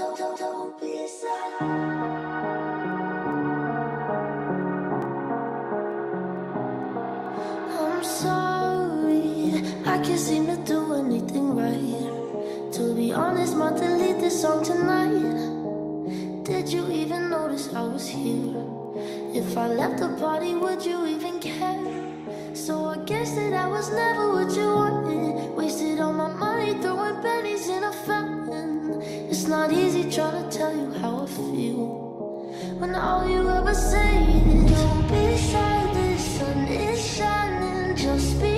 Don't be sad. I'm sorry, I can't seem to do anything right. To be honest, might delete this song tonight. Did you even notice I was here? If I left the party, would you even care? So I guess that I was never what you wanted. Wasted all my money throwing pennies in a fountain. It's not easy trying to tell you how I feel when all you ever say is don't be sad, the sun is shining, just be